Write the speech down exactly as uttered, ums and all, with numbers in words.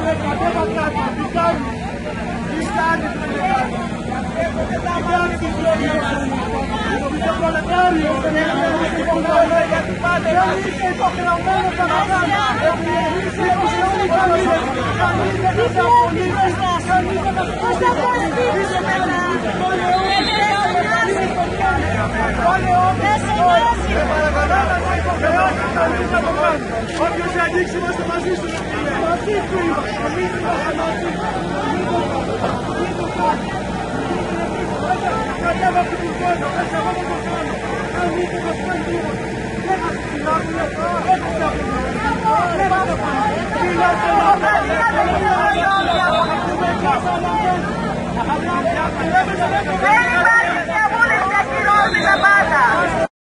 Όποιος ανοίξει είμαστε μαζί σου. Μαζί σου είμαστε. Εμείς είμαστε μαζί. Μην το κάνεις. Κατέβα από τον κόσμο. Μέσα από τον κόσμο. Αν μην το κάνει τίποτα. Δεν θα συλλάβουμε. Δεν θα συλλάβουμε. Δεν θα το κάνουμε. Συλλάβουμε.